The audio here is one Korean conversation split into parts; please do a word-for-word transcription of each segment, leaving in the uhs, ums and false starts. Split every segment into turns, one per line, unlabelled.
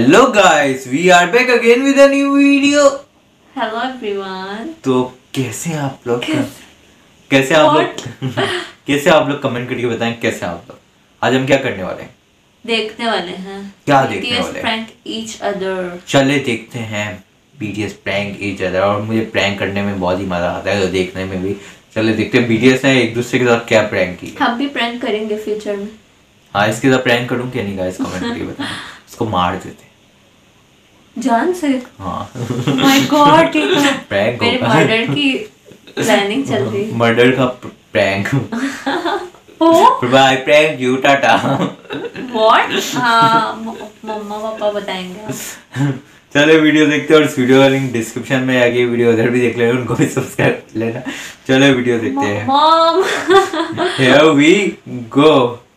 Hello guys, we are back again with a new video.
Hello everyone.
तो कैसे हैं आप लोग? कैसे आप लोग? कैसे आप लोग कमेंट करके बताएं कैसे आप लोग? आज हम क्या करने वाले हैं?
देखने वाले हैं।
क्या देखने वाले हैं?
Prank each other.
चले देखते हैं B T S prank each other। और मुझे प्रैंक करने में बहुत ही मजा आता है, तो देखने में भी। चले देखते हैं B T S ने एक दूसरे के साथ क्या प्रैंक की।
हम भी प्रैंक करेंगे फ्यूचर में।
हाँ, इसके साथ प्रैंक करूँ क्या नहीं गाइस, कमेंट करके बताएं। उसको मार देते
जान से।
हाँ।
My God, ठीक है।
प्रैंक
मेरे मर्डर की प्लानिंग चल रही है।
मर्डर का prank.
Oh
bye prank you tata.
What? हाँ, मम्मा पापा बताएंगे।
चलो वीडियो देखते हैं, और इस वीडियो का लिंक डिस्क्रिप्शन में आगे, वीडियो उधर भी देख लेना, उनको भी सब्सक्राइब कर लेना। चलो वीडियो देखते हैं।
Mom
Here we go.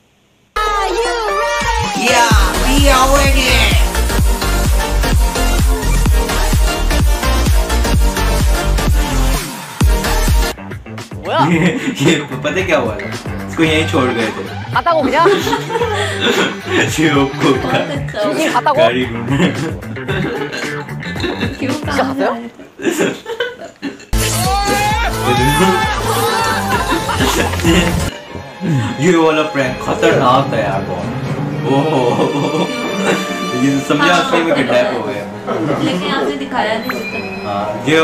Yeah, we are winning.
ये पता है क्या हुआ था? इसको यहीं छोड़ गए थे।
갔다고 그냥?
지옥 국가.
이게 갔다고?
गाड़ी ढूंढने।
क्यों
진짜 갔어요?
ये वाला प्रैंक खतरनाक था यार बहुत। ओह, ये समझा असली में किडनैप हो गए।
लेकिन आपने दिखाया नहीं।
हाँ, ये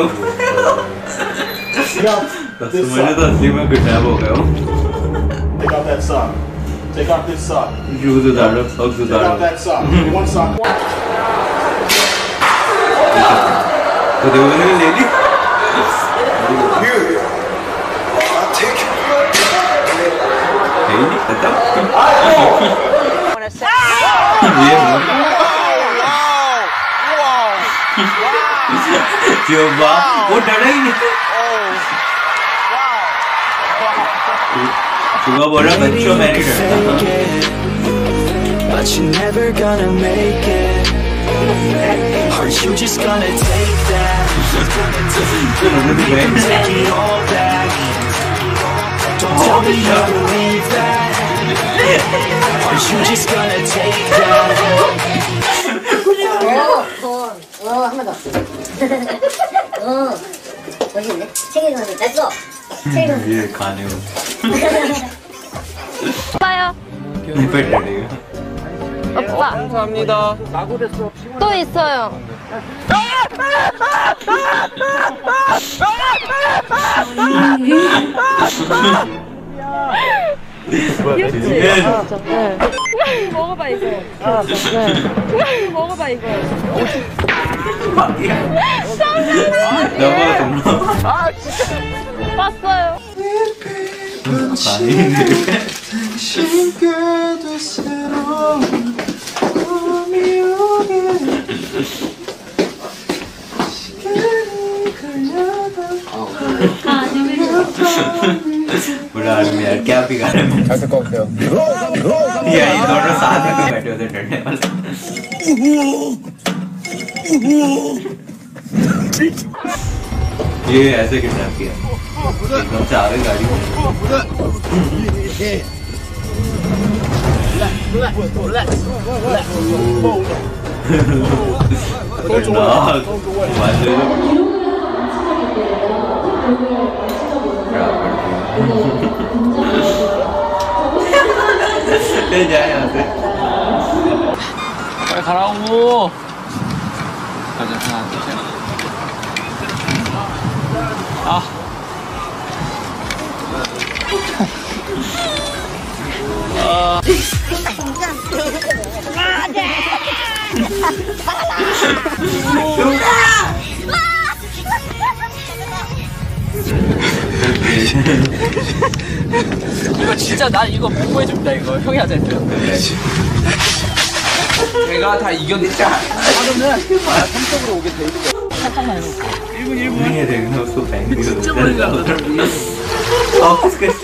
समझे तो असली में किडनैप हो गए हो।
Take off that sock. Take off this sock.
Shoes उतारो, सॉक्स
Take
उतारो।
off that sock. One sock.
तो देखो मैंने ले ली।
Here. I'll take it.
है ही नहीं पता। ये जो बाप वो डरा ही नहीं। सुबह बोला बच्चों मैं नहीं डरता।
But you're never gonna make it. Are you just gonna take that? Take it all back. Don't tell me you believe that. Are you just gonna take that?
어, 한 번 더. 어, 멋있네. 책임감이 됐어. 책임감.
ये खाने हो।
오빠요.
नहीं पे डरेगा।
오빠.
감사합니다.
또 있어요.
귀엽지?
아, 정말. 먹어봐 이거. 아, 정말. 먹어봐 이거.
너무 너무.
봤어요.
아닌데. बुरा आदमी यार, क्या बिगाड़े में? ये दोनों साथ में बैठे होते डरने वाले। ये ऐसे किडनैप किया, एकदम से आगे गाड़ी में। खतरनाक। ले जाए यहाँ से।
빨리 가라고. 가자, 하나, 둘, 셋. 아. 아. 이거 진짜 난 이거 보고 해줍니다. 이거 형이 하자 했어요. 제가 다 이겼는데 하면은 삼 점으로 오게 돼 있는 거야. 잠깐만 해볼게. 일 분 일 분.
नहीं है देखना उसको बैंक भी
진짜 멀리 가거든.
ऑफिस के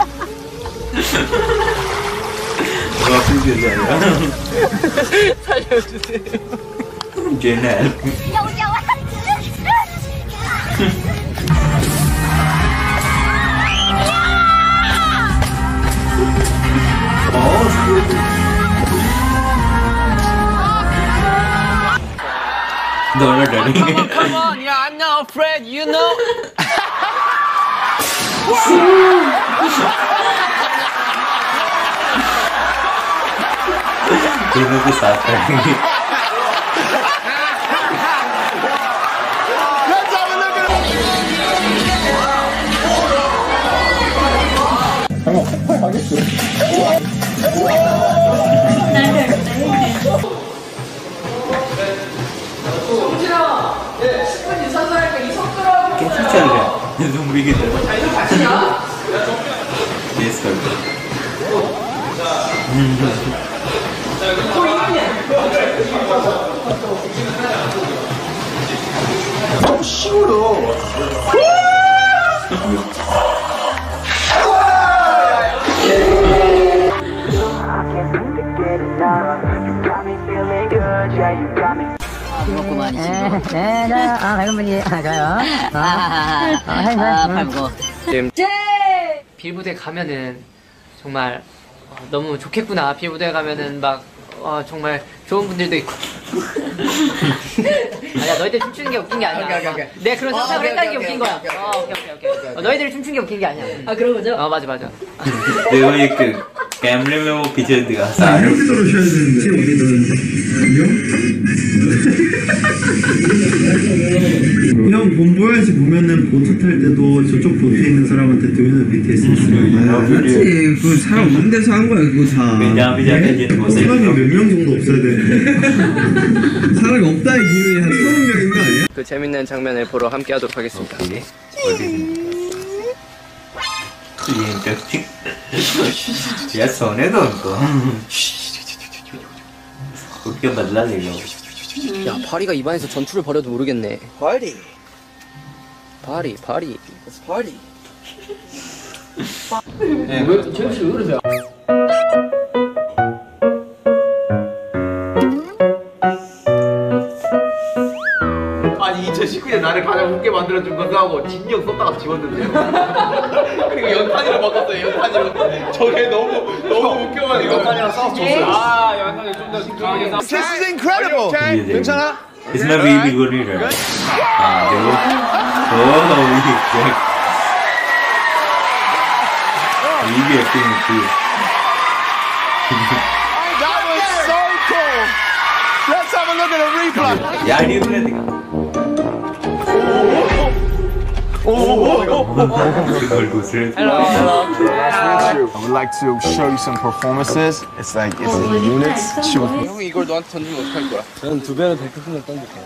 ऑफिस के जाएगा।
살려주세요.
जेनल। करेंगे।
Come on, yeah, I'm not afraid, you know.
दोनों के साथ करेंगे। कैसे चल रहा है ज़ुम्बी की तरह? टेस्ट कर
아, 밝은 분이 가요. 아, 밝고.
빌보드에 가면은 정말 어, 너무 좋겠구나. 빌보드에 가면은 막 어, 정말 좋은 분들도 있고. 아니야, 너희들 춤추는 게 웃긴 게 아니야. 오케이, 오케이, 오케이. 내가 그런 상상을 했다는 게 웃긴 거야. 어, 오케이, 오케이, 오케이. 어, 너희들이 춤추는 게 웃긴 게 아니야. 아, 그런 거죠? 어, 맞아, 맞아.
देखो एक कैमरे में वो पीछे दिखा सारे
형 본보야지 보면은 보트 탈 때도 저쪽 보트에 있는 사람한테 도현은 비티에스 있어요. 맞지. 그 사람 없는 데서 한 거야 그거 다.
जहाँ भी जाके जिन
사람이 몇 명 정도 없어야 되는데. 사람이 없다의 기준이 한 서른 명인 거 아니야?
그 재밌는 장면을 보러 함께 하도록 하겠습니다.
ये इंटरेस्टिंग यार सोने दो उनको उठ के बदला ले लो
야, 파리가 입안에서 전투를 벌여도 모르겠네.
Party.
파리, 파리.
It's party.
왜, 재현 씨 왜 그러세요?
아니 이천십구 년 나를 가장 웃게 만들어준 건가 하고 진영 썼다가 지웠는데요. 그리고 연탄이로 바꿨어요. 연탄이로. 저게 너무 너무 웃겨가지고 연탄이랑 싸워서 줬어요. 아 연탄이 좀 더 신중하게 싸워. This is incredible. 괜찮아?
इसमें वी भी गुड नहीं रहा हाँ देखो ओह वी वी भी एक्टिंग होती है
That was so cool. Let's have a look at a replay.
यार ये प्ले दिखा
I would like to show you some performances. It's like it's in units.
형이 이걸 너한테 던지면 어떡할 거야?
저는 두 배로 데크 순간 던질 거야.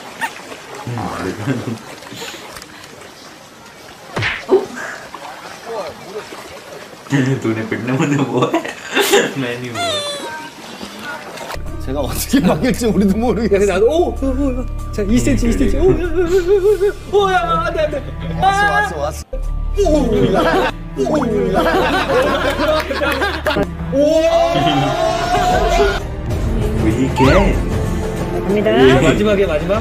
तूने पिटने मुझे वो है मैं नहीं हुआ
제가 어떻게 바뀔지 우리도 모르겠어. 나도 오, 오, 오, 자, 이 센티미터, 이 센티미터, 오, 오, 야, 안돼, 안돼. 왔어, 왔어, 왔어. 오, 오, 오.
이게
갑니다.
마지막에 마지막.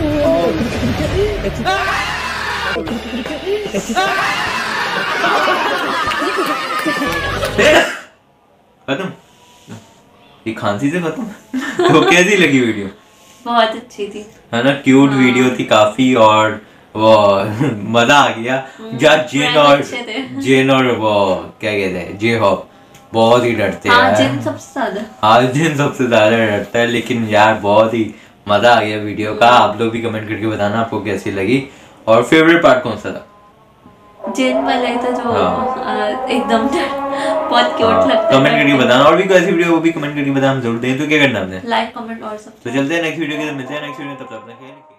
खत्म ये खांसी से खत्म तो कैसी लगी वीडियो
बहुत अच्छी थी
है ना क्यूट वीडियो थी काफी और वो मजा आ गया यार जेन और जेन और वो क्या कहते हैं जे हॉप बहुत ही डरते हैं
हाँ जिन सबसे ज्यादा
हाँ जिन सबसे ज्यादा डरता है लेकिन यार बहुत ही मजा आ गया वीडियो का आप लोग भी कमेंट करके बताना आपको कैसी लगी और फेवरेट पार्ट कौन सा था
जिन वाला ही था जो
हाँ।
आ, एकदम बहुत क्यूट
हाँ,
लगता है
कमेंट करके बताना और भी कोई ऐसी वीडियो वो भी कमेंट करके बताना हम जरूर दें तो क्या करना हमने
लाइक कमेंट और सब
तो चलते हैं नेक्स्ट वीडियो के साथ मिलते हैं नेक्स्ट वीडियो में तब तक अपना ख्याल रखिए।